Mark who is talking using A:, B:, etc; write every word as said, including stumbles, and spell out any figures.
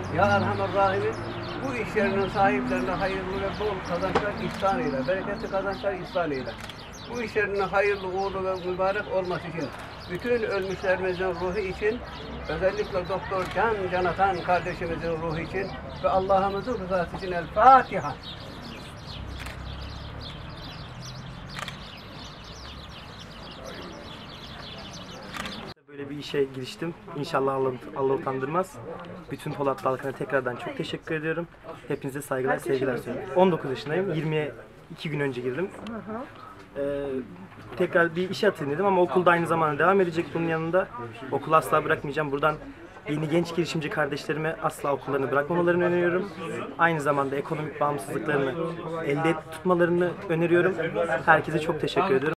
A: Ya Erhamer Rahimin, bu iş yerinin sahiplerine hayırlı ve bol kazançlar ihsan eyle, bereketli kazançlar ihsan eyle. Bu iş yerinin hayırlı, uğurlu ve mübarek olması için, bütün ölmüşlerimizin ruhu için, özellikle Doktor Can Canatan kardeşimizin ruhu için ve Allah'ımızın rızası için El Fatiha.
B: Böyle bir işe giriştim. İnşallah Allah, Allah utandırmaz. Bütün Polat halkına tekrardan çok teşekkür ediyorum. Hepinize saygılar, sevgiler sunuyorum. on dokuz yaşındayım. yirmiye iki gün önce girdim. Ee, tekrar bir işe atayım dedim ama okulda aynı zamanda devam edecek bunun yanında. Okulu asla bırakmayacağım. Buradan yeni genç girişimci kardeşlerime asla okullarını bırakmamalarını öneriyorum. Aynı zamanda ekonomik bağımsızlıklarını elde tutmalarını öneriyorum. Herkese çok teşekkür ediyorum.